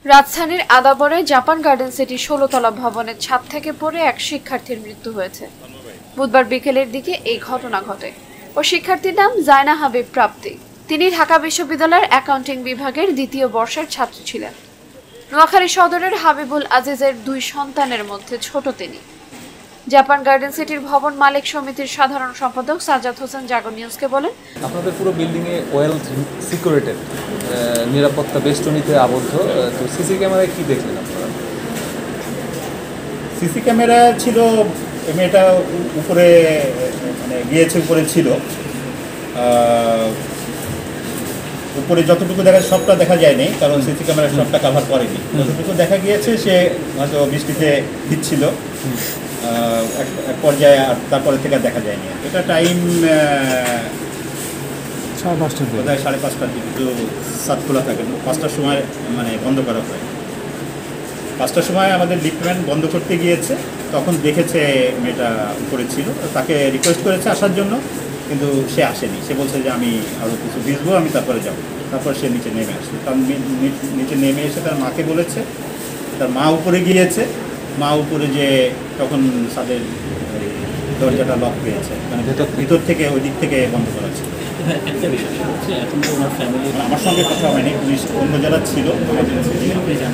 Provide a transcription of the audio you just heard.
রাজধানীর আদাবরে Japan garden city ১৬ তলা ভবনের ছাদ থেকে পড়ে এক শিক্ষার্থীর মৃত্যু হয়েছে। বুধবার বিকেলের দিকে এই ঘটনা ঘটে। ও শিক্ষার্থীর নাম জায়না হাবিব প্রাপ্তি। তিনি ঢাকা বিশ্ববিদ্যালয়ের অ্যাকাউন্টিং বিভাগের দ্বিতীয় বর্ষের ছাত্র ছিলেন। নোয়াখালী সদরের হাবিবুল আজিজের ২ সন্তানের মধ্যে ছোট তিনি। জাপান গার্ডেন সিটির ভবন মালিক সমিতির সাধারণ সম্পাদক সাজ্জাদ হোসেন জাগো নিউজকে বলেন, আপনাদের পুরো বিল্ডিংয়ে ওয়েল সিকিউরেটেড, নিরাপত্তা বেষ্টনীতে আবদ্ধ। তো সিসি ক্যামেরায় কি দেখলেন আপনারা? সিসি ক্যামেরা ছিল, মেয়েটা উপরে মানে গিয়েছে, উপরে ছিল। উপরে যতটুকু সবটা দেখা যায়নি, কারণ সিসি ক্যামেরা সবটা কাভার করেনি। যতটুকু দেখা গিয়েছে সে হয়তো বৃষ্টিতে ভিজছিল এক পর্যায়ে, আর তারপরে থেকে দেখা যায়নি। এটা টাইম 5:30 দিকে, কিন্তু সাত খোলা থাকে না। 5টার সময় মানে বন্ধ করা হয়। 5টার সময় আমাদের ডিপার্টমেন্ট বন্ধ করতে গিয়েছে, তখন দেখেছে মেয়েটা উপরে ছিল। তাকে রিকোয়েস্ট করেছে আসার জন্য, কিন্তু সে আসেনি। সে বলছে যে আমি আরও কিছু ভিজবো, আমি তারপরে যাবো। তারপর সে নিচে নেমে আসছে। তার নিচে নেমে এসে তার মাকে বলেছে, তার মা উপরে গিয়েছে। মা উপরে যে তখন তাদের দরজাটা লক পেয়েছে, মানে ভিতর থেকে ওই দিক থেকে বন্ধ করা ছিল। একটা বিষয় হচ্ছে, এখন তো ওনার ফ্যামিলি আমার সঙ্গে কথা হয়নি, পুলিশ অন্য যারা ছিল